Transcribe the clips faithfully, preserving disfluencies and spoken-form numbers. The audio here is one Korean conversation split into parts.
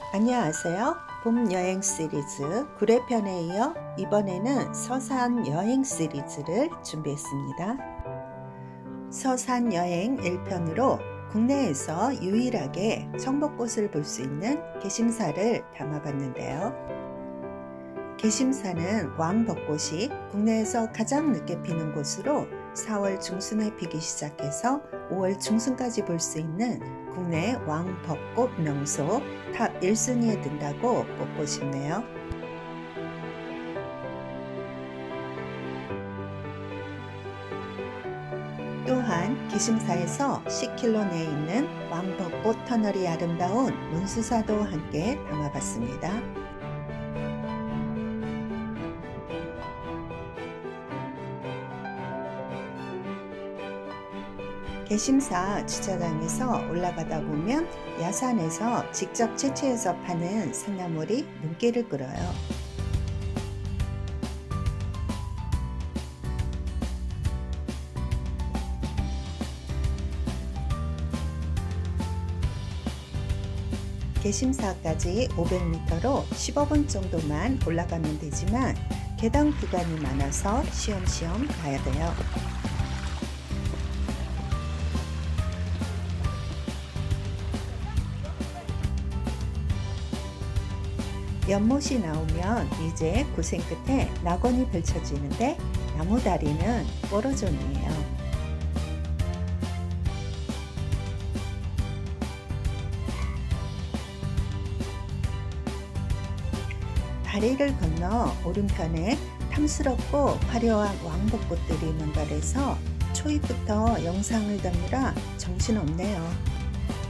안녕하세요. 봄 여행 시리즈 구 회편에 이어 이번에는 서산 여행 시리즈를 준비했습니다. 서산 여행 일 편으로 국내에서 유일하게 청벚꽃을 볼 수 있는 개심사를 담아봤는데요. 개심사는 왕벚꽃이 국내에서 가장 늦게 피는 곳으로 사월 중순에 피기 시작해서 오월 중순까지 볼 수 있는 국내 왕벚꽃 명소 탑 일 순위에 든다고 꼽고 싶네요. 또한 개심사에서 십 킬로미터 내에 있는 왕벚꽃 터널이 아름다운 문수사도 함께 담아봤습니다. 개심사 주차장에서 올라가다 보면 야산에서 직접 채취해서 파는 산나물이 눈길을 끌어요. 개심사까지 오백 미터로 십오 분 정도만 올라가면 되지만 계단 구간이 많아서 쉬엄쉬엄 가야 돼요. 연못이 나오면 이제 고생 끝에 낙원이 펼쳐지는데 나무다리는 뽀로존이에요. 다리를 건너 오른편에 탐스럽고 화려한 왕벚꽃들이 መን발해서 초입부터 영상을 담느라 정신없네요.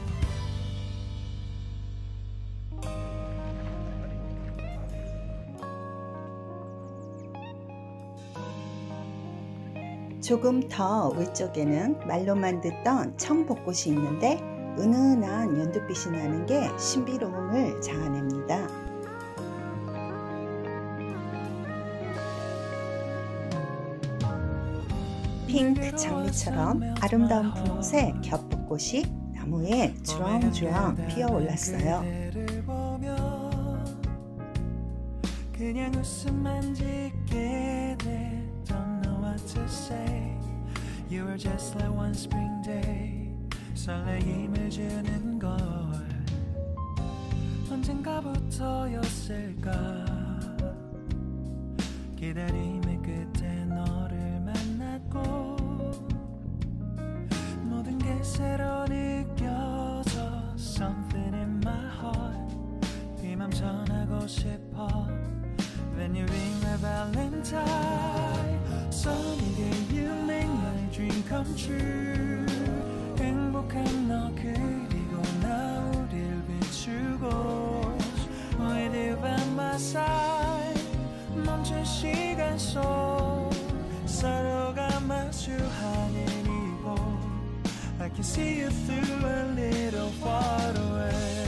조금 더 위쪽에는 말로만 듣던 청벚꽃이 있는데 은은한 연두빛이 나는 게 신비로움을 자아냅니다. 핑크 장미처럼 아름다운 분홍색 겹벚꽃이 나무에 주렁주렁 피어 올랐어요. 그냥 웃음만 짓게 돼. Don't know what to say. You were just like one spring day. 설레임을 주는 걸 언젠가부터였을까. 기다림의 끝에 너를 만났고 모든 게 새로 느껴져. Something in my heart. 이 맘 전하고 싶어. When you ring my valentine. Sunny day you make my dream come true. 행복한 너 그리고 나 우릴 비추고 With you by my side. 멈춘 시간 속 서로가 마주하는 이곳 I can see you through a little far away.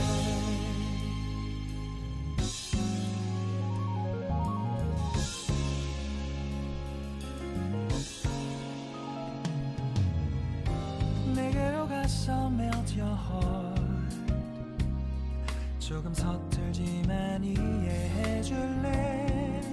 내게로 가서 melt your heart. 조금 서툴지만 이해해줄래.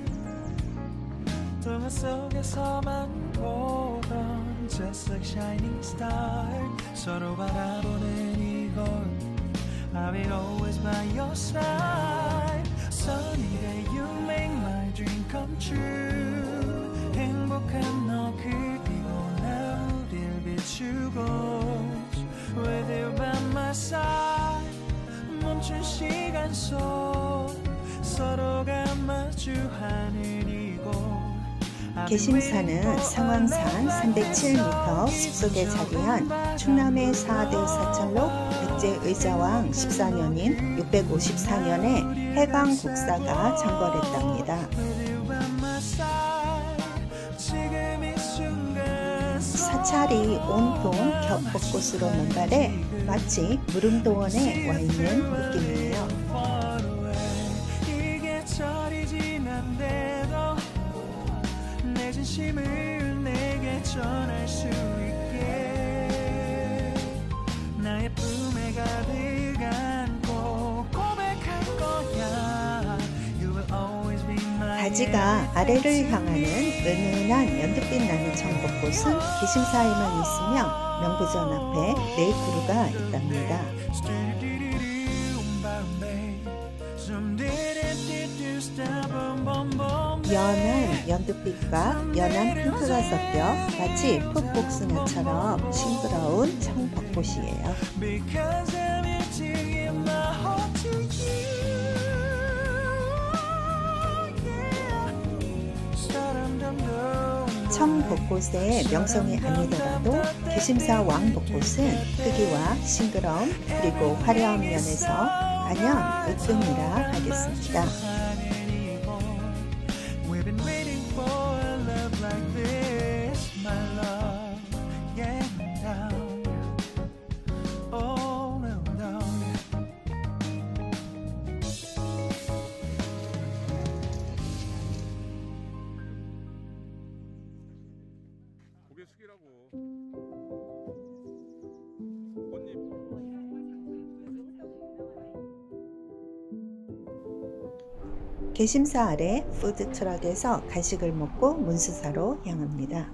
동화 속에서만 보던 Just like shining star. 서로 바라보는 이곳 I will always by your side. Sunny day you make my dream come true. 행복한 너 그리고 나 우릴 비추고 With you by my side. 멈춘 시간 속 서로가 마주하는 이곳. 개심사는 상왕산 삼백칠 미터 숲속에 자리한 충남의 사 대 사찰로 백제 의자왕 십사 년인 육백오십사 년에 해강 국사가 창궐했답니다. 사찰이 온통 겹벚꽃으로 맨발해 마치 무릉도원에 와 있는 느낌이에요. 내 진심을 내게 전할 수 있게 나의 품에 가득 안고 고백한 가지가 아래를 향하는 은은한 연두빛 나는 청벚꽃은 개심사에만 있으며 명부전 앞에 네 그루가 있답니다. 연한 연두빛과 연한 핑크가 섞여 마치 풋복숭아처럼 싱그러운 청벚꽃이에요. 청벚꽃의 명성이 아니더라도 개심사 왕벚꽃은 크기와 싱그러움 그리고 화려한 면에서 단연 으뜸이라 하겠습니다. 고개 숙이라고. 꽃잎. 개심사 아래 푸드트럭에서 간식을 먹고 문수사로 향합니다.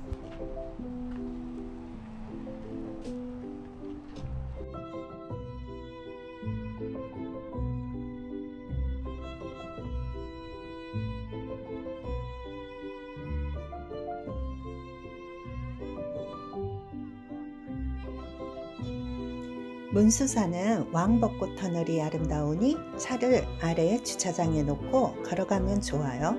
문수사는 왕벚꽃 터널이 아름다우니 차를 아래 주차장에 놓고 걸어가면 좋아요.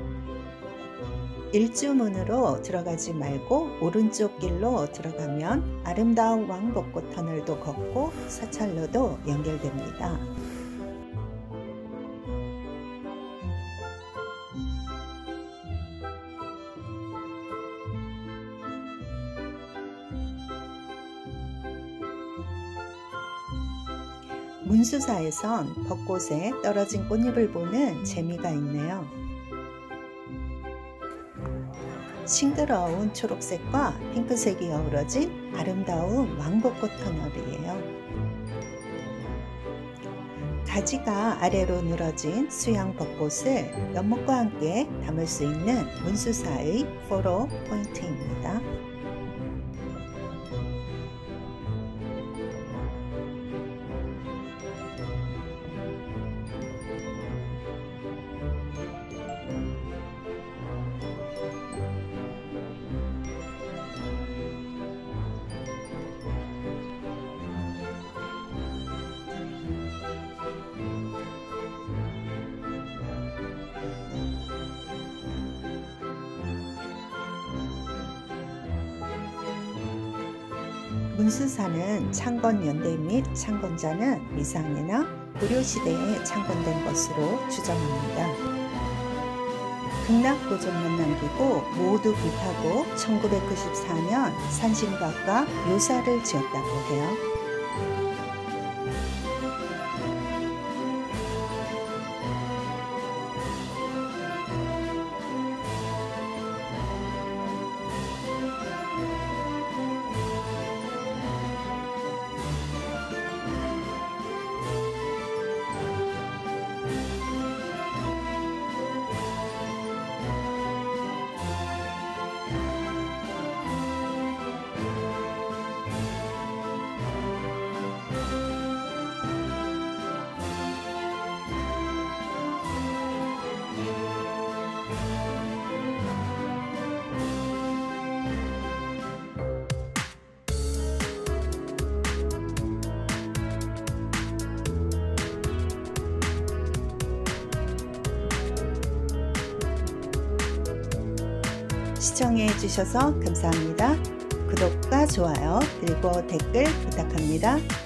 일주문으로 들어가지 말고 오른쪽 길로 들어가면 아름다운 왕벚꽃 터널도 걷고 사찰로도 연결됩니다. 문수사에선 벚꽃에 떨어진 꽃잎을 보는 재미가 있네요. 싱그러운 초록색과 핑크색이 어우러진 아름다운 왕벚꽃 터널이에요. 가지가 아래로 늘어진 수양 벚꽃을 연못과 함께 담을 수 있는 문수사의 포로 포인트입니다. 문수사는 창건연대 및 창건자는 미상이나 고려시대에 창건된 것으로 추정합니다. 극락보존만 남기고 모두 불타고 천구백구십사 년 산신각과 묘사를 지었다고 해요. 시청해 주셔서 감사합니다. 구독과 좋아요 그리고 댓글 부탁합니다.